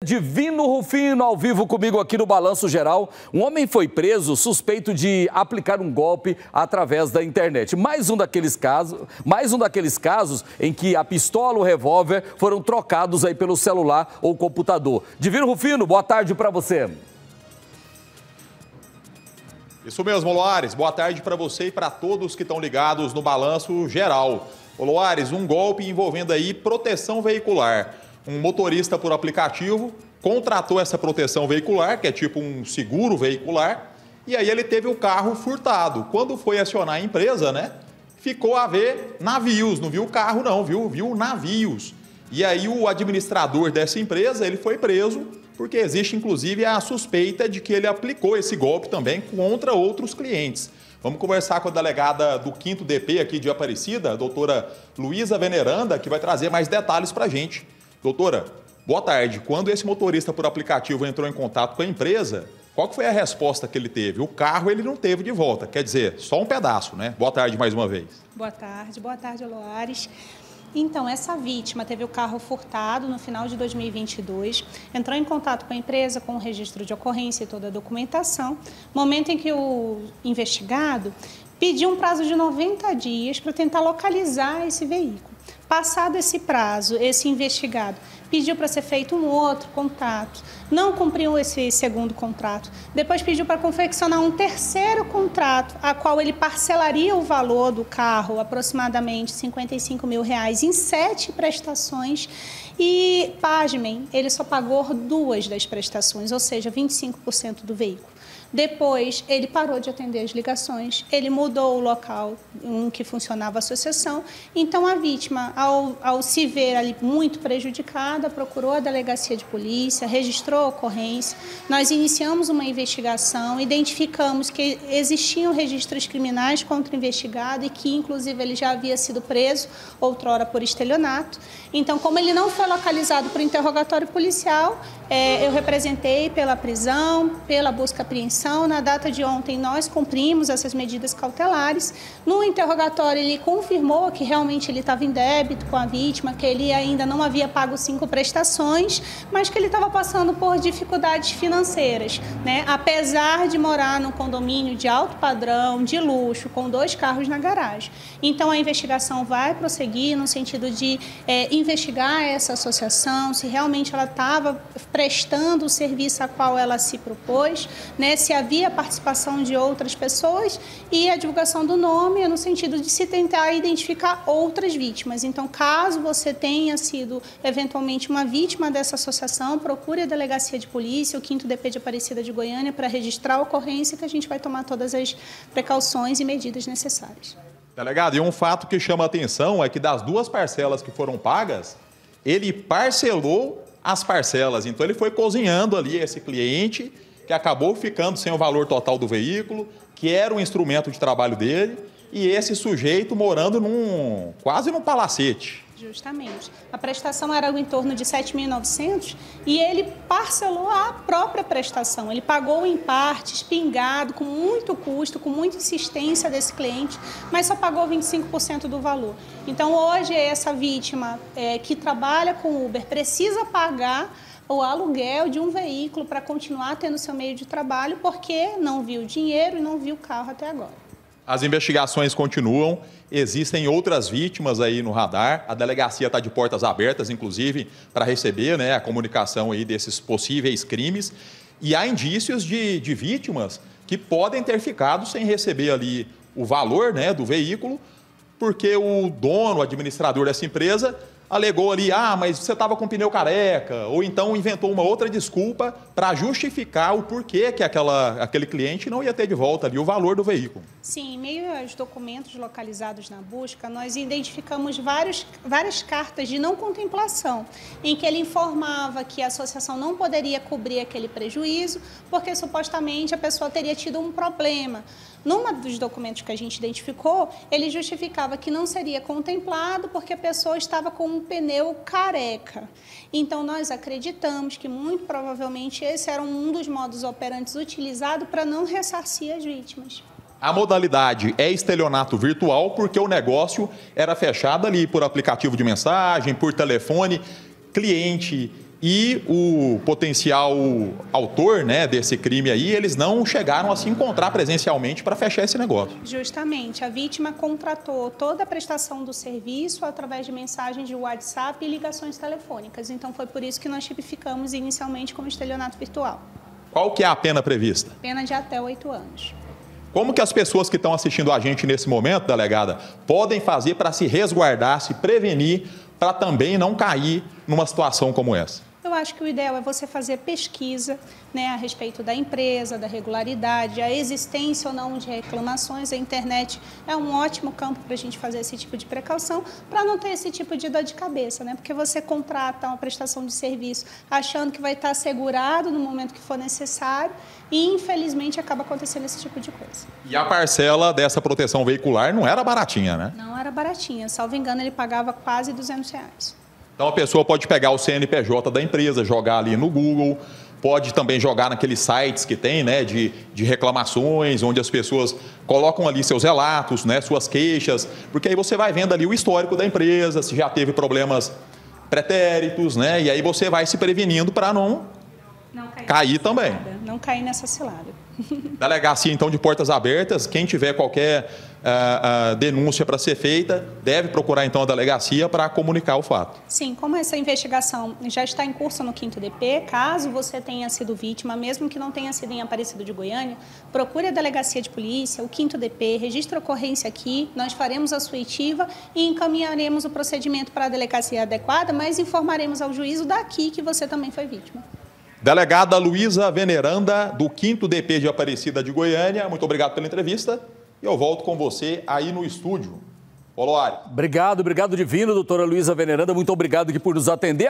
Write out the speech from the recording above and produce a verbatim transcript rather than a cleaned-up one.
Divino Rufino, ao vivo comigo aqui no Balanço Geral. Um homem foi preso suspeito de aplicar um golpe através da internet. Mais um daqueles casos, mais um daqueles casos em que a pistola ou o revólver foram trocados aí pelo celular ou computador. Divino Rufino, boa tarde para você. Isso mesmo, Loares. Boa tarde para você e para todos que estão ligados no Balanço Geral. Ô, Loares, um golpe envolvendo aí proteção veicular. Um motorista por aplicativo contratou essa proteção veicular, que é tipo um seguro veicular, e aí ele teve o carro furtado. Quando foi acionar a empresa, né, ficou a ver navios, não viu o carro não, viu, viu navios. E aí o administrador dessa empresa, ele foi preso, porque existe inclusive a suspeita de que ele aplicou esse golpe também contra outros clientes. Vamos conversar com a delegada do quinto D P aqui de Aparecida, a doutora Luísa Veneranda, que vai trazer mais detalhes para a gente. Doutora, boa tarde. Quando esse motorista por aplicativo entrou em contato com a empresa, qual que foi a resposta que ele teve? O carro ele não teve de volta, quer dizer, só um pedaço, né? Boa tarde mais uma vez. Boa tarde, boa tarde, Loares. Então, essa vítima teve o carro furtado no final de dois mil e vinte e dois, entrou em contato com a empresa, com o registro de ocorrência e toda a documentação, momento em que o investigado pediu um prazo de noventa dias para tentar localizar esse veículo. Passado esse prazo, esse investigado pediu para ser feito um outro contrato, não cumpriu esse segundo contrato, depois pediu para confeccionar um terceiro contrato, a qual ele parcelaria o valor do carro, aproximadamente cinquenta e cinco mil reais, em sete prestações e, pasmem, ele só pagou duas das prestações, ou seja, vinte e cinco por cento do veículo. Depois, ele parou de atender as ligações, ele mudou o local em que funcionava a associação. Então, a vítima, ao, ao se ver ali muito prejudicada, procurou a delegacia de polícia, registrou a ocorrência. Nós iniciamos uma investigação, identificamos que existiam registros criminais contra o investigado e que, inclusive, ele já havia sido preso outrora por estelionato. Então, como ele não foi localizado por interrogatório policial, é, eu representei pela prisão, pela busca e apreensão. Na data de ontem, nós cumprimos essas medidas cautelares. No interrogatório, ele confirmou que realmente ele estava em débito com a vítima, que ele ainda não havia pago cinco prestações, mas que ele estava passando por dificuldades financeiras, né? Apesar de morar num condomínio de alto padrão, de luxo, com dois carros na garagem. Então, a investigação vai prosseguir no sentido de é, investigar essa associação, se realmente ela estava prestando o serviço a qual ela se propôs, né? Se havia participação de outras pessoas e a divulgação do nome no sentido de se tentar identificar outras vítimas. Então, caso você tenha sido eventualmente uma vítima dessa associação, procure a delegacia de polícia, o quinto D P de Aparecida de Goiânia, para registrar a ocorrência, que a gente vai tomar todas as precauções e medidas necessárias. Delegado, e um fato que chama a atenção é que das duas parcelas que foram pagas, ele parcelou as parcelas. Então, ele foi cozinhando ali esse cliente que acabou ficando sem o valor total do veículo, que era um instrumento de trabalho dele, e esse sujeito morando num, quase num palacete. Justamente. A prestação era em torno de sete mil e novecentos reais e ele parcelou a própria prestação. Ele pagou em partes, pingado, com muito custo, com muita insistência desse cliente, mas só pagou vinte e cinco por cento do valor. Então, hoje, essa vítima é, que trabalha com Uber precisa pagar o aluguel de um veículo para continuar tendo seu meio de trabalho, porque não viu dinheiro e não viu o carro até agora. As investigações continuam, existem outras vítimas aí no radar, a delegacia está de portas abertas, inclusive, para receber, né, a comunicação aí desses possíveis crimes, e há indícios de, de vítimas que podem ter ficado sem receber ali o valor, né, do veículo, porque o dono, o administrador dessa empresa, alegou ali, ah, mas você estava com pneu careca, ou então inventou uma outra desculpa para justificar o porquê que aquela, aquele cliente não ia ter de volta ali o valor do veículo. Sim, em meio aos documentos localizados na busca, nós identificamos vários, várias cartas de não contemplação, em que ele informava que a associação não poderia cobrir aquele prejuízo, porque supostamente a pessoa teria tido um problema. Numa dos documentos que a gente identificou, ele justificava que não seria contemplado porque a pessoa estava com um pneu careca. Então, nós acreditamos que, muito provavelmente, esse era um dos modos operantes utilizado para não ressarcir as vítimas. A modalidade é estelionato virtual porque o negócio era fechado ali por aplicativo de mensagem, por telefone. Cliente e o potencial autor, né, desse crime aí, eles não chegaram a se encontrar presencialmente para fechar esse negócio. Justamente, a vítima contratou toda a prestação do serviço através de mensagens de WhatsApp e ligações telefônicas. Então, foi por isso que nós tipificamos inicialmente como estelionato virtual. Qual que é a pena prevista? Pena de até oito anos. Como que as pessoas que estão assistindo a gente nesse momento, delegada, podem fazer para se resguardar, se prevenir, para também não cair numa situação como essa? Eu acho que o ideal é você fazer pesquisa, né, a respeito da empresa, da regularidade, a existência ou não de reclamações. A internet é um ótimo campo para a gente fazer esse tipo de precaução, para não ter esse tipo de dor de cabeça, né? Porque você contrata uma prestação de serviço achando que vai estar assegurado no momento que for necessário e, infelizmente, acaba acontecendo esse tipo de coisa. E a parcela dessa proteção veicular não era baratinha, né? Não era baratinha. Salvo engano, ele pagava quase duzentos reais. Então, a pessoa pode pegar o C N P J da empresa, jogar ali no Google, pode também jogar naqueles sites que tem, né, de, de reclamações, onde as pessoas colocam ali seus relatos, né, suas queixas, porque aí você vai vendo ali o histórico da empresa, se já teve problemas pretéritos, né, e aí você vai se prevenindo para não, não cair, cair também. Cilada, não cair nessa cilada. Delegacia, então, de portas abertas. Quem tiver qualquer uh, uh, denúncia para ser feita, deve procurar, então, a delegacia para comunicar o fato. Sim, como essa investigação já está em curso no quinto D P, caso você tenha sido vítima, mesmo que não tenha sido em Aparecida de Goiânia, procure a delegacia de polícia, o quinto D P, registre a ocorrência aqui, nós faremos a suitiva e encaminharemos o procedimento para a delegacia adequada, mas informaremos ao juízo daqui que você também foi vítima. Delegada Luísa Veneranda, do quinto D P de Aparecida de Goiânia, muito obrigado pela entrevista e eu volto com você aí no estúdio. Oloares. Obrigado, obrigado divino, doutora Luísa Veneranda, muito obrigado aqui por nos atender.